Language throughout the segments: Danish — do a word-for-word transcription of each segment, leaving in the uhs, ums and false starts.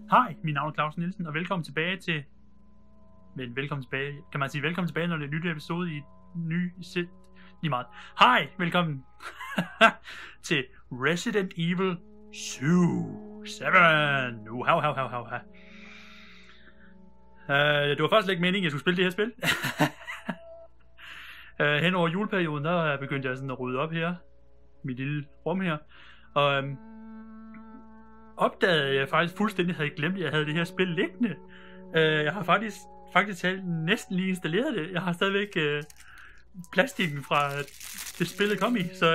Hej, mit navn er Claus Nielsen, og velkommen tilbage til... Men velkommen tilbage... Kan man sige velkommen tilbage, når det er en ny episode i et ny sæt? Lige meget. Hej, velkommen til Resident Evil syv. syv. Uh, hav, hav, hav, hav, hav. Uh, det var først ikke meningen, at jeg skulle spille det her spil. uh, hen over juleperioden, der begyndte jeg sådan at rydde op her. Mit lille rum her. Og... Um, opdagede jeg faktisk fuldstændig havde glemt, at jeg havde det her spil liggende. Uh, jeg har faktisk faktisk næsten lige installeret det. Jeg har stadigvæk uh, plastikken fra det spillet kom i, så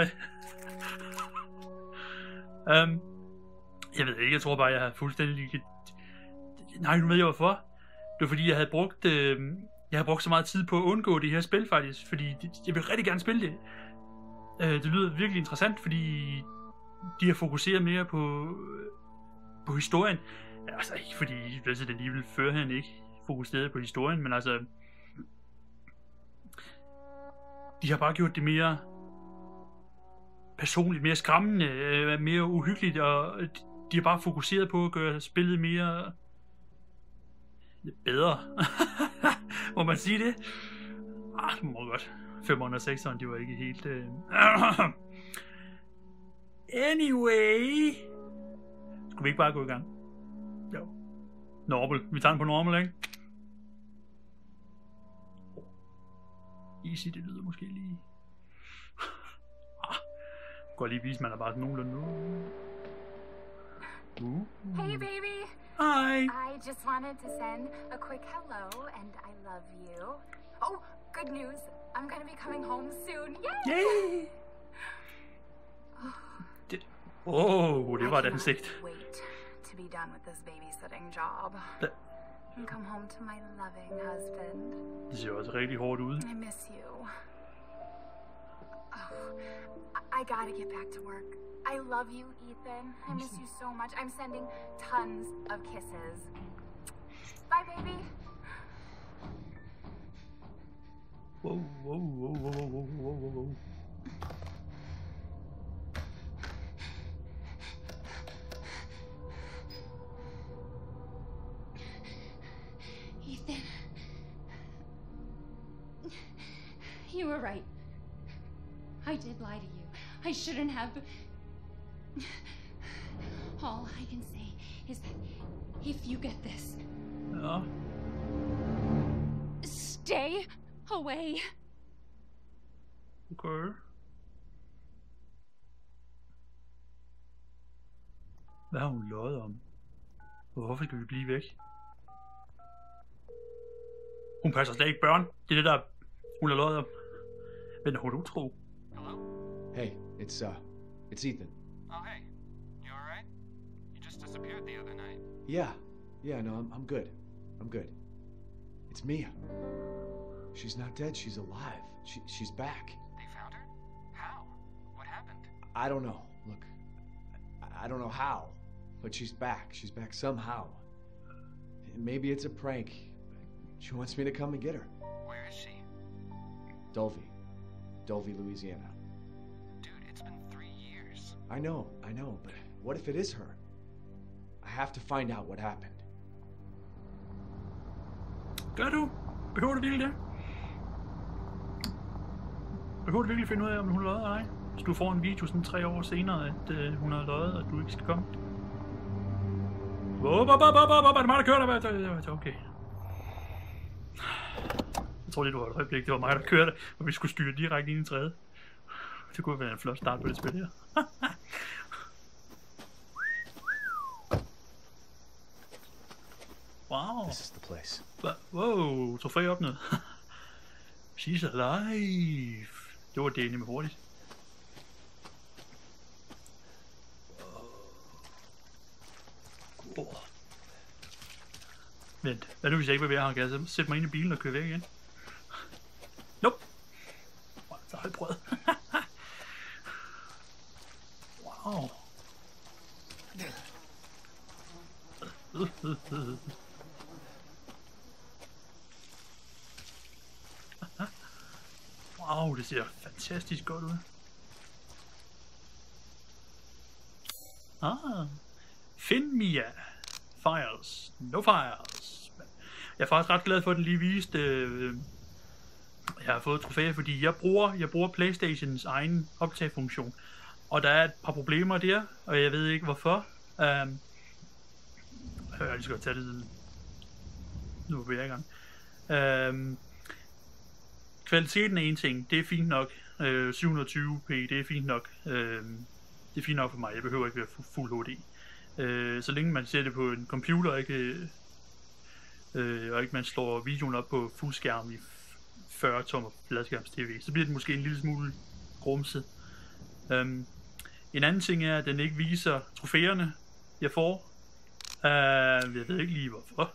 um, jeg ved ikke, jeg tror bare, jeg har fuldstændig nej, nu ved jeg hvorfor. Det var fordi, jeg havde brugt uh, jeg havde brugt så meget tid på at undgå det her spil faktisk, fordi jeg vil rigtig gerne spille det. Uh, det lyder virkelig interessant, fordi de har fokuseret mere på på historien. Altså ikke fordi Resident Evil førhen ikke fokuserede på historien, men altså de har bare gjort det mere personligt, mere skræmmende, mere uhyggeligt, og de har bare fokuseret på at gøre spillet mere bedre. Må man sige det? Ah, det må godt. fem hundrede og seks, de var ikke helt uh... Anyway, skulle vi ikke bare gå i gang? Jo. Normal. Vi tager den på normal, ikke? Easy, det lyder måske lige... ah. Jeg kan lige vise, at man er bare sådan nogenlunde nu. Uh. Hey, baby! Hi! I just wanted to send a quick hello, and I love you. Oh, good news! I'm gonna be coming home soon. Yay! Yay! Åh, oh, det var et ansigt. Wait to be done with this babysitting job. Da. And come home to my loving husband. Det ser også rigtig hårdt ud. I miss you. Oh, I, I gotta get back to work. I love you, Ethan. I miss you so much. I'm sending tons of kisses. Bye, baby. Wow, wow, wow, wow, wow, wow, wow. Ethan. You were right. I did lie to you. I shouldn't have. All I can say is that if you get this, Ja. stay away. Okay. Hvad har hun løjet om? Hvorfor skal vi blive væk? Hun passer slet ikke børn. Det er det, der hun har løjet om. Men er hun utro? Hello? Hey, it's uh, it's Ethan. Oh, hey. You alright? You just disappeared the other night. Yeah, yeah, no, I'm, I'm good. I'm good. It's Mia. She's not dead. She's alive. She, she's back. They found her? How? What happened? I don't know. Look, I, I don't know how, but she's back. She's back somehow. Maybe it's a prank. She wants me to come and get her. Where is she? Dulvey. Dulvey, Louisiana. Dude, it's been three years. I know, I know, but what if it is her? I have to find out what happened. Gør du? Behøver du virkelig det? Behøver du virkelig finde ud af, om hun løjet eller ej? Hvis du får en video sådan tre år senere, at øh, hun har løjet, og du ikke skal komme. Hvor, hvor, hvor, hvor, hvor, hvor, er det mig, der kører der? Okay. Jeg tror lige, du har et øjeblik. Det var mig, der kørte, og vi skulle styre direkte ind i træet. Det kunne være en flot start på det spil her. Wow. This is the place. Wow, trofæ opnået. She's alive. Det var det nemlig hurtigt. Oh. Vent, hvad nu hvis jeg ikke vil være her? Kan jeg sætte mig ind i bilen og køre væk igen? Nope. Så har jeg prøvet. Wow. Wow, det ser fantastisk godt ud. Ah, find Mia. files. No files. Jeg er faktisk ret glad for, at den lige viste... Øh, jeg har fået trofæer, fordi jeg bruger, jeg bruger PlayStations egen optagefunktion. Og der er et par problemer der, og jeg ved ikke hvorfor. Um, jeg skal tage det nu på jeg i gang. Um, kvaliteten er en ting, det er fint nok. Uh, syv hundrede og tyve p, det er fint nok. Uh, det er fint nok for mig, jeg behøver ikke være fuld H D. Uh, så længe man ser det på en computer, og ikke, uh, og ikke man slår videoen op på fuldskærm i fyrre tommer fladskærms tv, så bliver det måske en lille smule grumset. Um, en anden ting er, at den ikke viser trofæerne, jeg får. Uh, jeg ved ikke lige hvorfor.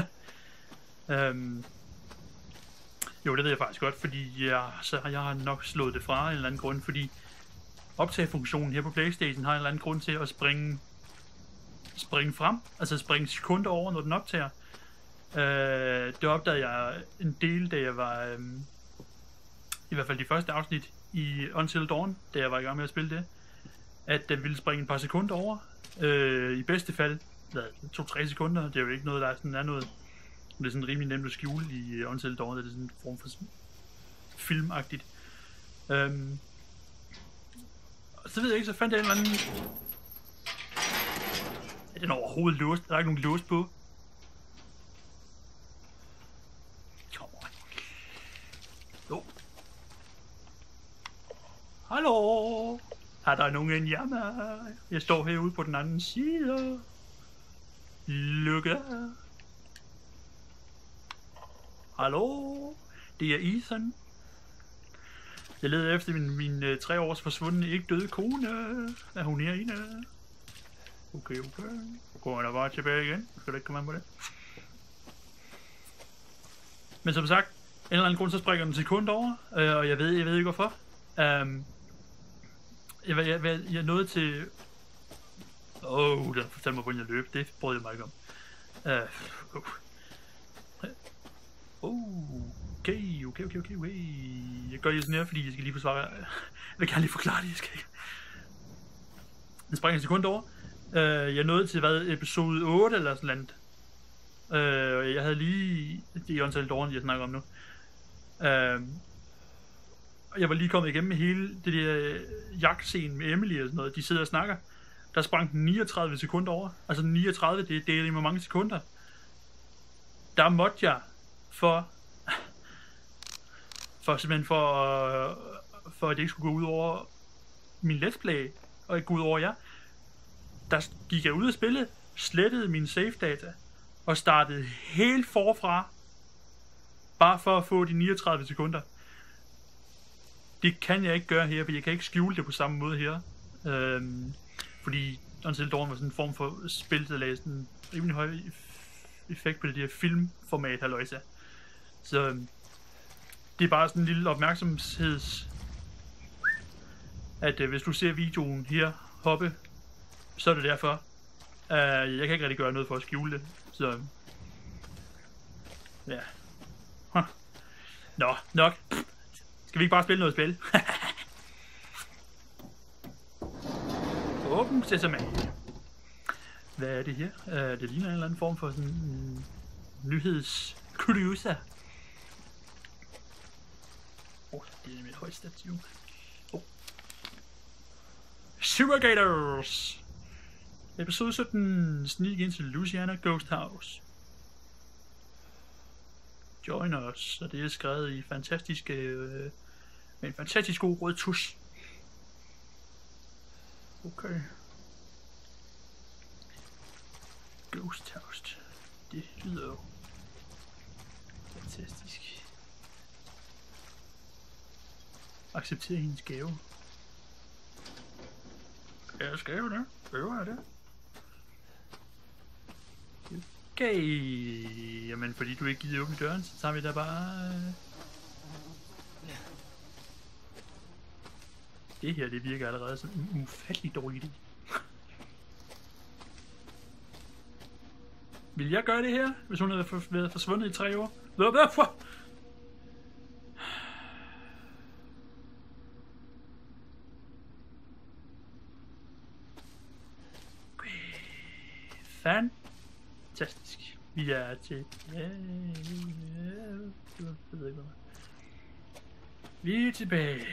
um, jo, det ved jeg faktisk godt, fordi jeg, så jeg har nok slået det fra en eller anden grund, fordi optagefunktionen her på PlayStation har en eller anden grund til at springe, springe frem, altså springe sekunder over, når den optager. Uh, det opdagede jeg en del, da jeg var, um, i hvert fald de første afsnit i Until Dawn, da jeg var i gang med at spille det, at den ville springe et par sekunder over. Uh, I bedste fald to til tre sekunder. Det er jo ikke noget, der er sådan er noget. Det er sådan rimelig nemt at skjule i Until Dawn, det er sådan en form for filmagtigt. Um, så ved jeg ikke, så fandt jeg en eller anden... Er den overhovedet låst? Der er ikke nogen lås på. Jo. Hallo? Er der nogen hjemme? Jeg står herude på den anden side. Lukke. Hallo? Det er Ethan. Jeg leder efter min, min uh, tre års forsvundne, ikke døde kone. Er hun herinde? Okay, okay. Så går jeg da bare tilbage igen. Skal du ikke komme an på det? Men som sagt, en eller anden grund, så springer den sekund over. Øh, og jeg ved, jeg ved ikke hvorfor. Um, jeg, jeg, jeg, jeg nåede til... Åh, oh, der fortalte mig, hvordan jeg løb. Det brød jeg mig ikke om. Uh, uh. Okay, okay, okay, okay, okay. Jeg gør lige sådan her, fordi jeg skal lige forsvare. Jeg vil gerne lige forklare det, jeg skal ikke. Den springer en sekund over. Uh, jeg nåede til, hvad, episode otte eller sådan noget. Uh, jeg havde lige... Det er Until Dawn, jeg snakker om nu. Uh, jeg var lige kommet igennem med hele det der jagtscene med Emily og sådan noget. De sidder og snakker. Der sprang den niogtredive sekunder over. Altså niogtredive, det, det er med mange sekunder. Der måtte jeg for... For simpelthen for... For at det ikke skulle gå ud over min let's play. Og ikke gå ud over jer. Der gik jeg ud af spillet. Slettede mine save data. Og startede helt forfra. Bare for at få de niogtredive sekunder. Det kan jeg ikke gøre her, for jeg kan ikke skjule det på samme måde her. Øhm, fordi Until Dawn var sådan en form for spil, der lagde sådan en rimelig høj effekt på det der filmformat, halløjsa. Så øhm, det er bare sådan en lille opmærksomheds... At øh, hvis du ser videoen her hoppe, så er det derfor. Uh, jeg kan ikke rigtig gøre noget for at skjule det. Så... Ja. Huh. Nå, nok. Skal vi ikke bare spille noget spil? Åben sesame. Hvad er det her? Uh, det ligner en eller anden form for sådan en nyhedscruiser. Åh, oh, det er mit højt stativ. Oh. Sugar Gators! Episode sytten. Sneak ind til Louisiana Ghost House. Join us. Og det er skrevet i fantastiske... Øh, med en fantastisk god rød tusch. Okay. Ghost House. Det lyder jo fantastisk. Acceptere hendes gave. Ja, jeg skal jo det. Øver jeg det? Okay. Jamen, fordi du ikke gider åbne døren, så tager vi da bare... Det her, det virker allerede som en ufattelig dårlig idé. Vil jeg gøre det her, hvis hun havde været forsvundet i tre år? Hvorfor? Fantastisk. Vi er til... Ja, jeg ved ikke, hvad. Vi er tilbage.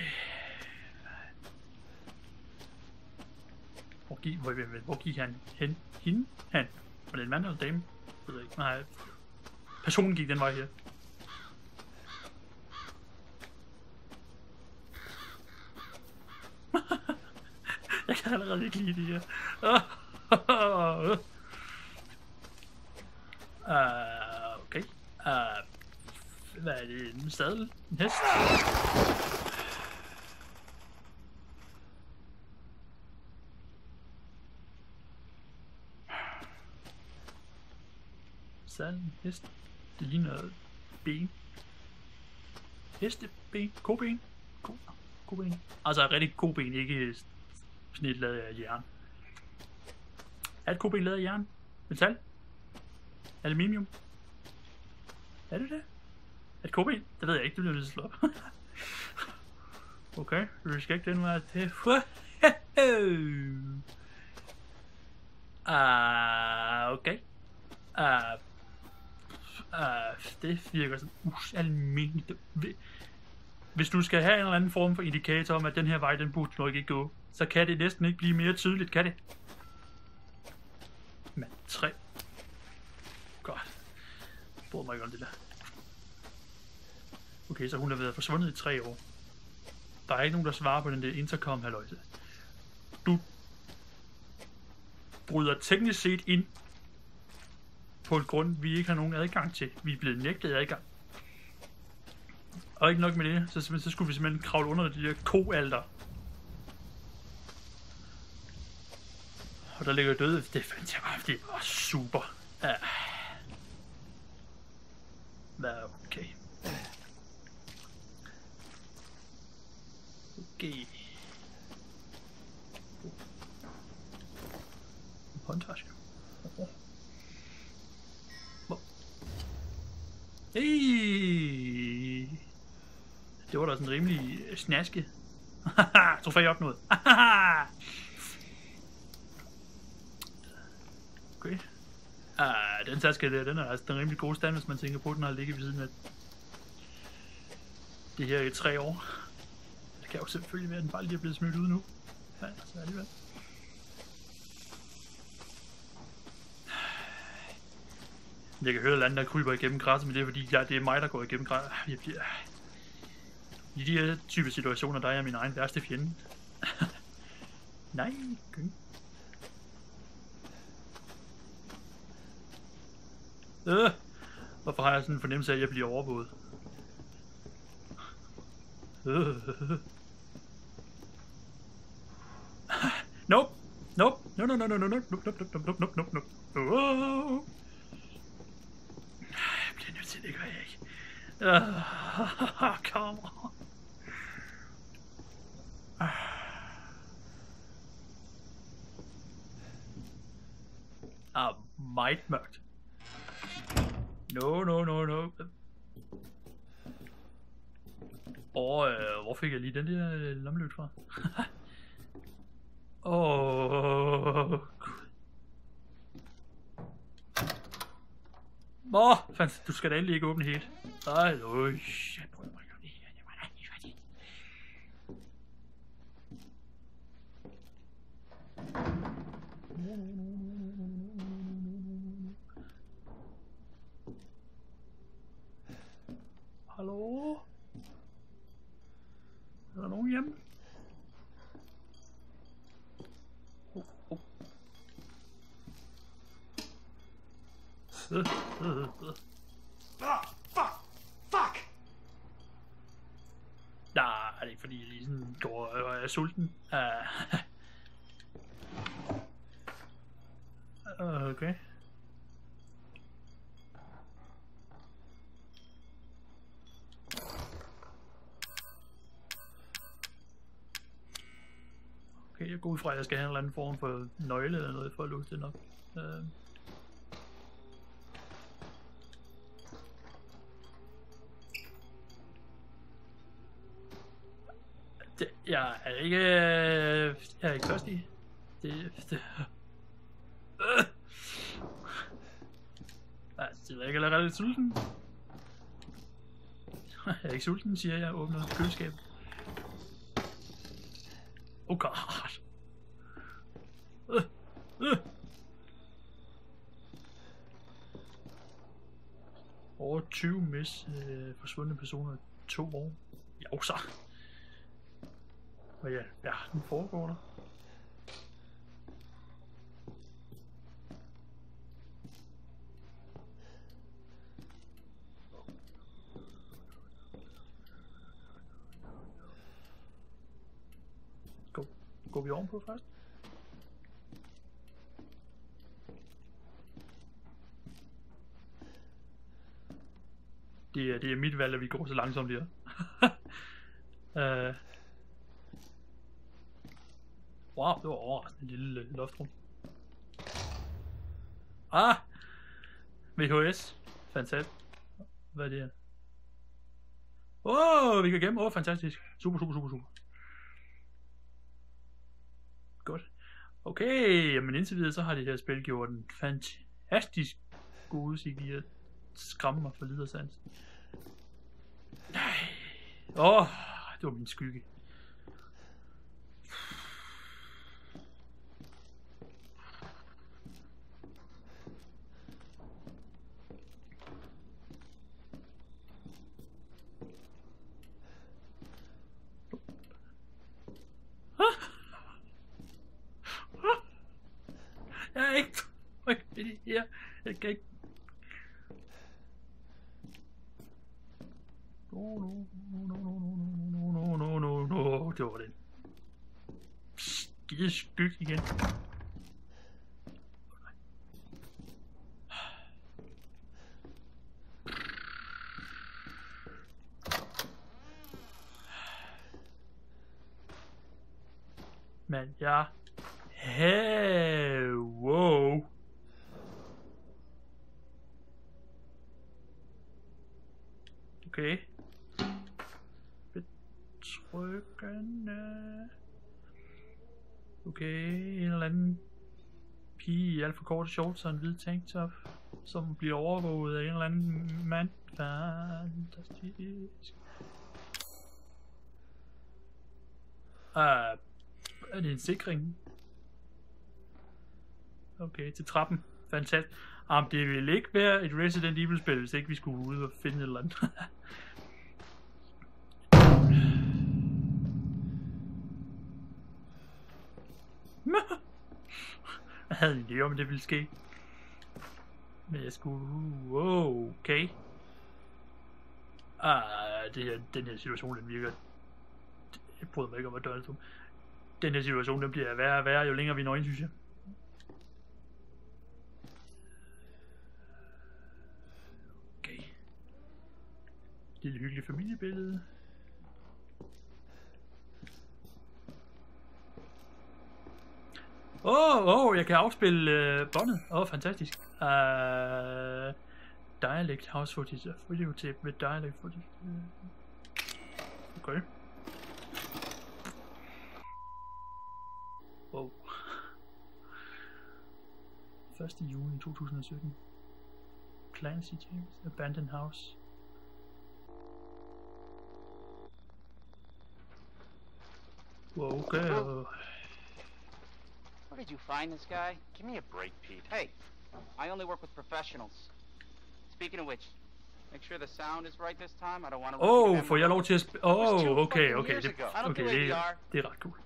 Hvor gik, hvor, hvor, hvor gik han hen? Hende? Han? Var det en mand eller en dame? Jeg ved ikke. Nej. Personen gik den vej her. Jeg kan allerede ikke lide det her. uh, okay. Uh, hvad er det? En sadel? En hest? Sadel? Hest? Det ligner ben. Hesteben? Koben? Ko koben? Altså rigtig koben, ikke sådan et lavet af jern. Er et koben lavet af jern? Metal? Aluminium? Er det det? Er et koben? Det ved jeg ikke, det bliver nødt til at slå op. Okay, vi skal ikke den vej til. Ah, okay. Ah, ah, det virker sådan usalmindeligt. Hvis du skal have en eller anden form for indikator om, at den her vej, den burde nok ikke gå, så kan det næsten ikke blive mere tydeligt, kan det? Men tre. Godt. Jeg bryder mig ikke om det der. Okay, så hun har været forsvundet i tre år. Der er ikke nogen, der svarer på den der intercom, halløjse. Du bryder teknisk set ind på en grund, vi ikke har nogen adgang til. Vi er blevet nægtet adgang. Og ikke nok med det, så, så skulle vi simpelthen kravle under de der koalter. Og der ligger døde. Det fandt jeg bare, det var super. Ja. Hvad okay. Okay. En håndtaske. Hey! Det var da sådan rimelig snaske. Trofæ opnået. Okay. Ah, den taske der, den er altså den rimelig gode stand, hvis man tænker på, at den har ligget ved siden af det her i tre år. Det kan jo selvfølgelig være, at den bare lige er blevet smidt ud nu. Ja, så alligevel. Jeg kan høre et andet, der kryber igennem græsset, men det er fordi, ja, det er mig, der går igennem græsset. Jeg bliver... I de her type situationer, der er jeg min egen værste fjende. Nej, okay. Øh, hvorfor har jeg sådan en fornemmelse af, at jeg bliver overvåget? Øh. Nope. Nope. No, no, no, no, no, no, nope, nope, nope, nope, nope, nope, nope. Oh. Jeg bliver nødt til, det gør jeg ikke. Uh, come on. Ah, meget mørkt. No, no, no, no. Og øh, hvor fik jeg lige den der øh, lommelygte fra? Åh, oh, Åh, oh, du skal da endelig ikke åbne helt. Ej, øj, jeg prøver mig godt lige. Det var da lige færdigt. Hallo? Er der nogen hjemme? Oh, oh. Øh, øh, øh. Ah, fuck! Fuck! Nej, det er ikke fordi jeg lige sådan går og er sulten. Uh, okay. Okay, jeg går ud fra, at jeg skal have en eller anden form for nøgle eller noget for at låse den op. Uh. Det, jeg er ikke... Jeg er ikke først i. Det... det. Uh. Det er ikke allerede lidt sulten. Jeg er ikke sulten, siger jeg, og åbner køleskabet. Oh god. Øh, øh. Over tyve mis øh, forsvundne personer i to år. Jo så. Hvad ja, ja, den foregår der. Gå, går vi ovenpå først? Det er, det er mit valg, at vi går så langsomt her. uh. Wow, det var overraskende en lille uh, loftrum. Ah! V H S. Fantastisk. Hvad er det her? Åh, oh, vi kan gemme. Åh, oh, fantastisk. Super, super, super, super. Godt. Okay, men indtil videre, så har det her spil gjort en fantastisk god udsigt i at skræmme mig for lidersans. Nej. Åh, oh, det var min skygge. Jeg er ikke tryg i det her. Jeg kan ikke. No, no, no, no, no, no, no, no, no, det var den. Skide skygge igen. Men ja. Hey, wow. Okay. Betryggende. Okay, en eller anden pige i alt for korte shorts og en hvid tanktop, som bliver overvåget af en eller anden mand. Fantastisk. Uh, er det en sikring? Okay, til trappen. Fantastisk. Um, det ville ikke være et Resident Evil-spil, hvis ikke vi skulle ud og finde et eller andet. Jeg havde en idé om, at det ville ske. Men jeg skulle... Wow, okay. Ah, det her, den her situation, den virker... Jeg bryder mig ikke om, at døren er tom. Den her situation, den bliver værre og værre, jo længere vi når ind, synes jeg. Okay. Lille hyggeligt familiebillede. Åh, oh, oh, jeg kan afspille uh, båndet. Åh, oh, fantastisk. Uh, dialect house footage og videotape med dialect footage. Okay. Wow. første juni to tusind og sytten. Clancy James, Abandoned House. Wow, okay. Where did you find this guy? Give me a break, Pete. Hey, I only work with professionals. Speaking of which, make sure the sound is right this time. I don't want to. Oh, får jeg lov til at spille? Oh, okay, okay, det, okay, det, er, det er ret cool.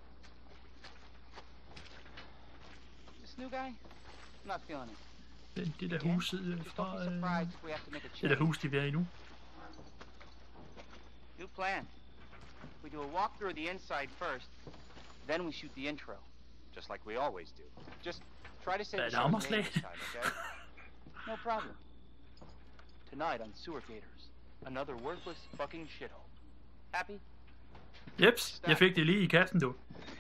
This new guy? I'm not feeling it. Det, det der huset fra, øh, det der hus, de er i nu. New plan. We do a walkthrough of the inside first, then we shoot the intro. Just like we always do. Just try to say the name this time, okay? No problem. Tonight on Sewer Gators, another worthless fucking shithole. Happy? Jeps, jeg fik det lige i kassen, du.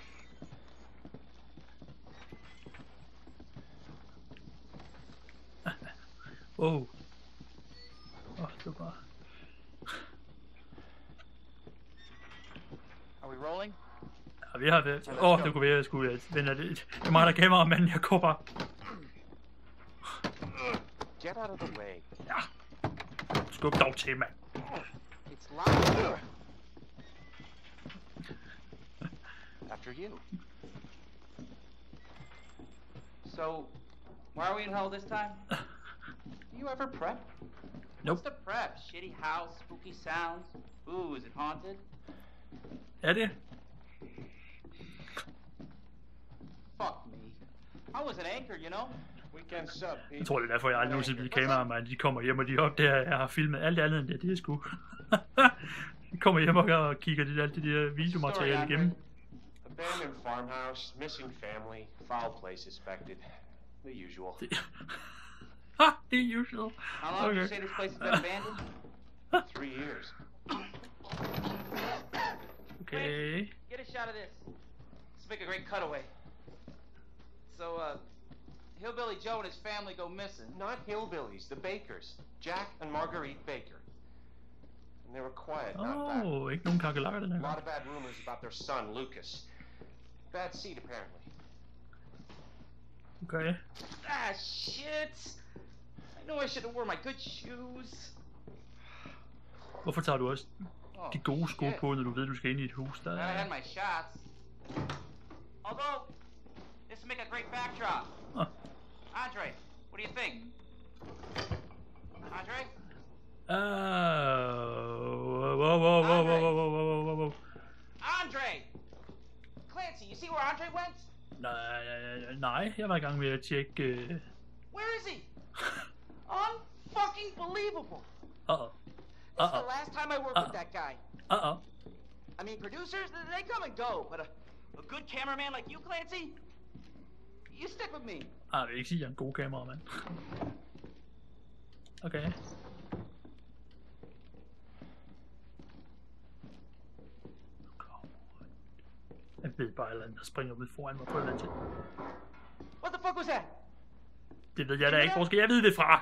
Wow. Åh, oh, det var bare... Are we rolling? Ja, vi har det. Åh, oh, det kunne være, at jeg skulle vende det. Det er mig, der kamera, men jeg går bare... Jeff Get out of the way. Ja. Skub dog til, mand. It's loud. After you. So, why are we in hell this time? You ever prep? Nope. What's the prep? Shitty house, spooky sounds. Ooh, is it haunted? Er det? Fuck me. I was an anchor, you know? Weekend sub, Pete. Jeg tror, det er derfor, jeg aldrig nogensinde vil kameramand. De kommer hjem, og de opdager, at jeg har filmet alt andet end det, det er sgu. De kommer hjem og kigger det, alt det der videomateriale igennem. Abandoned farmhouse, missing family, foul play suspected. The usual. Ha! The usual. How long did you say this place has been abandoned? Three years. Okay. Get a shot of this. Let's make a great cutaway. So, uh, Hillbilly Joe and his family go missing. Not hillbillies, the Bakers. Jack and Marguerite Baker. And they were quiet, not bad. Oh, ikke nogen kakelakker den her A lot gang. of bad rumors about their son, Lucas. Bad seed, apparently. Okay. Ah, shit! I know I should have worn my good shoes. Hvorfor tager du også Oh, de gode sko shit. på, når du ved, du skal ind i et hus? Der Glad I er... had my shots. Although, this would make a great backdrop. Oh. Andre, what do you think? Andre? Uh, whoa, whoa, whoa, whoa, whoa, whoa, whoa, whoa, whoa. Andre! Clancy, you see where Andre went? Nej, nej, jeg var i gang med at tjekke... Uh... Where is he? Unfucking believable. Uh-oh. This is Uh-oh. the last time I work Uh-oh. with that guy. Uh-oh. I mean, producers, they come and go, but a, a good cameraman like you, Clancy, you stick with me. Ah, jeg vil ikke sige, at jeg er en god kameramand. Okay. Jeg ved bare et eller andet, der springer ud foran mig på et eller andet tid. What the fuck was that? Det ved jeg da ikke. Hvor skal jeg vide det fra?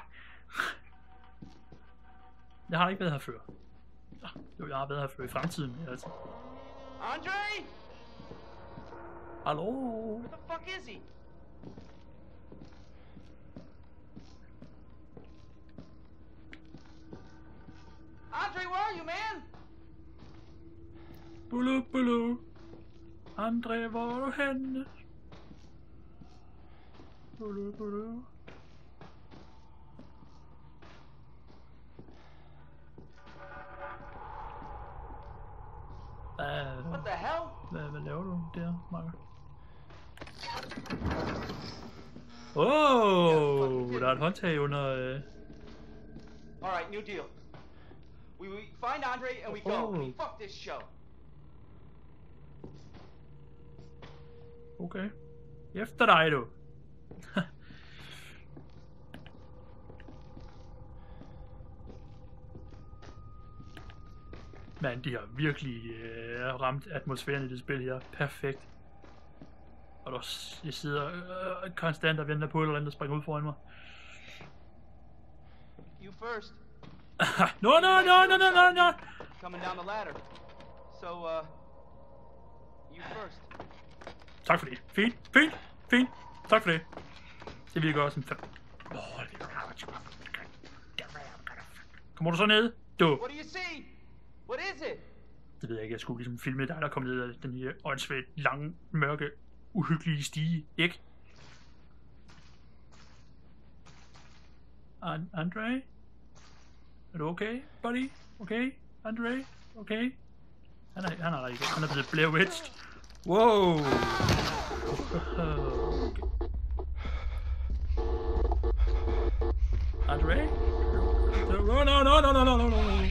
Jeg har ikke været her før. Jo, jeg har været her før i fremtiden. Men altså. Andre? Hallo? Where the fuck is he? Andre, where are you, man? Bulu, bulu. Andre, hvor er du henne? Bulu, bulu. Hvad, What the hell? hvad, hvad laver du der, Marker? Åh, oh, der er et håndtag under... Øh... All right, new deal. We, we find Andre and we go. Oh. Fuck this show. Okay. Efter dig, du. Men de har virkelig øh, ramt atmosfæren i det spil her. Perfekt. Og der, jeg sidder øh, konstant og venter på et eller andet, der springer ud foran mig. You first. no, no, no, no, no, no, no. Coming down the ladder. So, uh, you first. Tak for det. Fint, fint, fint. Tak for det. Det virker også som fem. Kommer du så ned? Du. What do you see? What is it? Det ved jeg ikke. Jeg skulle ligesom filme dig, der kom ned af den her åndssvagt lange, mørke, uhyggelige stige. Ikke? An Andre? Er du okay, buddy? Okay? Andre? Okay? Han er, han er der ikke. Han er blevet Blair Witched. Wow! Okay. Andre? No, no, no, no, no, no, no, no.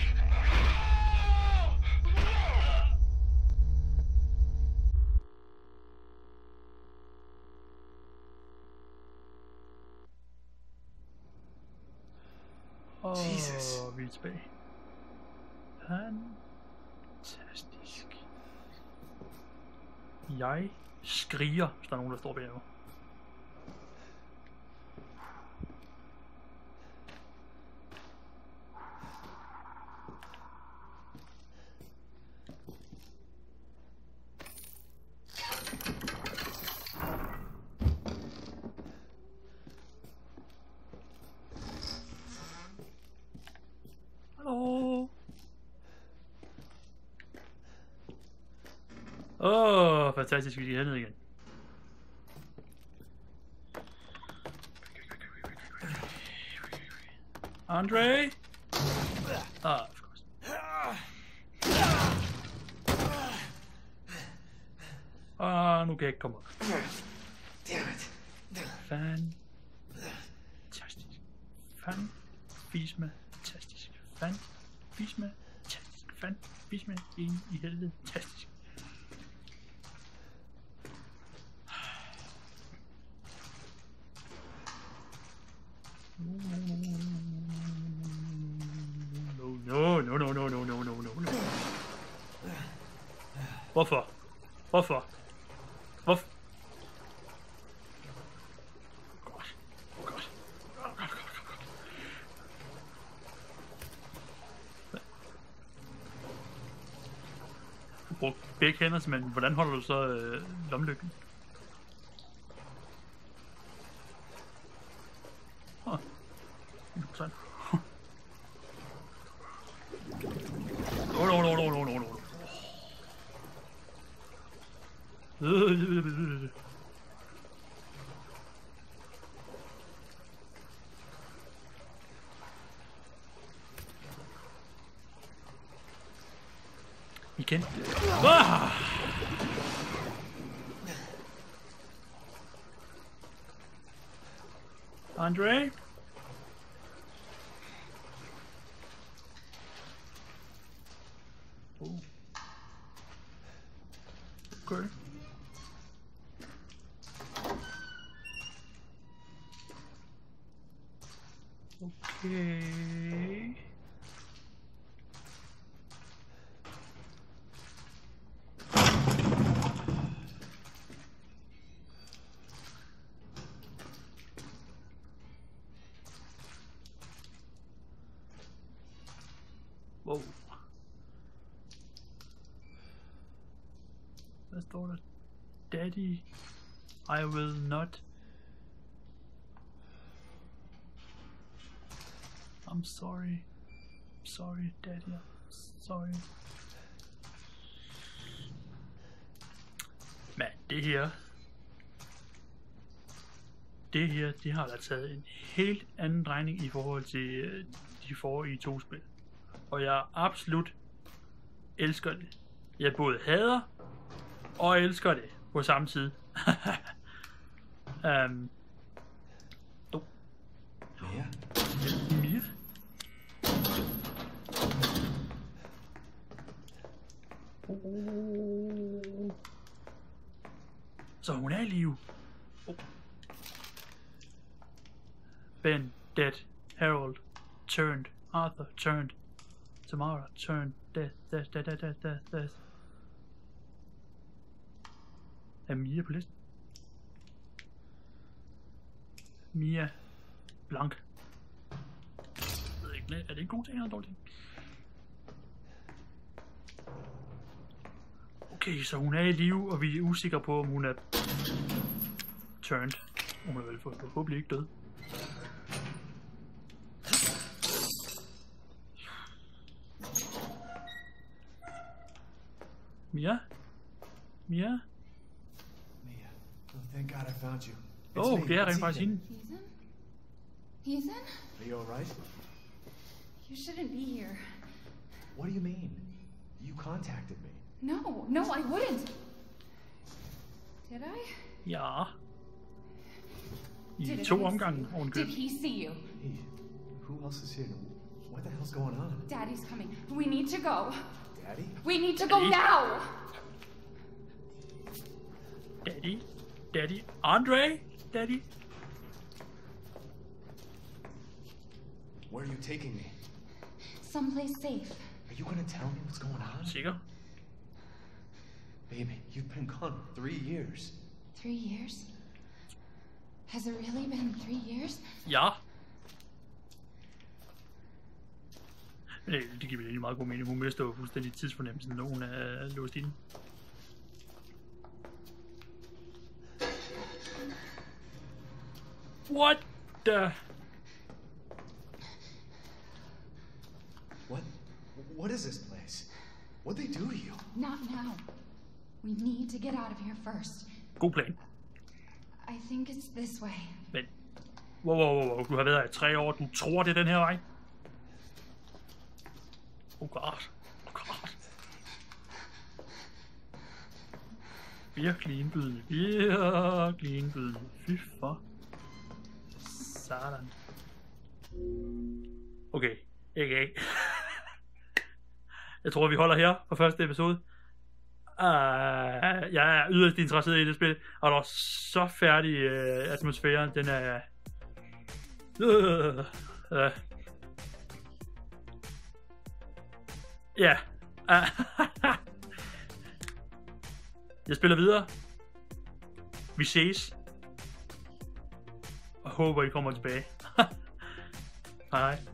Jesus. Åh, vi er tilbage. Fantastisk. Jeg skriger, hvis der er nogen, der står bagved. Åh, oh, fantastisk, vi skal herned igen. Andre? Ah, of course. Ah, nu kan jeg ikke komme op. Fantastisk. Fantastisk. Fantastisk. Fantastisk. Ind i helvede. Fantastisk. No, no, no, no, no, no, no, no, no. Hvorfor? Hvorfor? Hvorfor? Godt. Godt. Godt, godt, godt, godt. Du bruger begge hænder, men hvordan holder du så øh, lommelygten? Åh. Interessant. No, no, no, no, no, no, no. Igen. Ah! Andre? Oh. Okay. Okay. Whoa. Hvad står der? Daddy, I will not. I'm sorry. I'm sorry, Daddy. I'm sorry. Men det her... Det her, de har da taget en helt anden drejning i forhold til de forrige to spil. Og jeg absolut elsker det. Jeg både hader og elsker det på samme tid. um, oh. Mia? Mia? Oh. Så hun er i live. Oh. Ben dead. Harold turned. Arthur turned. Tamara turned. Death, death, death, death, death, death, death. Er Mia på listen? Mia blank. Jeg ved ikke, er det en god ting eller en dårlig ting? Okay, så hun er i live, og vi er usikre på, om hun er turned. Hun er vel forhåbentlig ikke død. Mia? Mia? Mia. Oh, thank God I found you. It's Oh, me. det er It's rent faktisk Ethan. hende. Ethan? Ethan? Are you alright? You shouldn't be here. What do you mean? You contacted me. No, no, I wouldn't. Did I? Ja. I Did to he omgange see- ovenkøbet. Did he see you? Hey, who else is here? What the hell's going on? Daddy's coming. We need to go. Daddy? We need to go Daddy? now. Daddy? Daddy? Andre? Daddy? Where are you taking me? Someplace safe. Are you gonna tell me what's going on? Sikker? Baby, you've been gone three years. Three years? Has it really been three years? Ja. Men det, det giver vel egentlig meget god mening. Hun mister jo fuldstændig tidsfornemmelsen, når hun er låst inde. What the... What? What is this place? What'd they do to you? Not now. We need to get out of here first. God plan. I think it's this way. Men, wow, wow, wow, wow. Du har været her i tre år. Du tror, det er den her vej? Oh god. Oh god. Virkelig indbydende. Virkelig indbydende. Fy for. Sådan. Okay. Okay. Jeg tror, vi holder her på første episode. Uh, jeg er yderst interesseret i det spil, og der er så færdig uh, atmosfæren. Den er... Uh, uh. Ja. Yeah. Jeg spiller videre. Vi ses. Og håber, I kommer tilbage. Hej.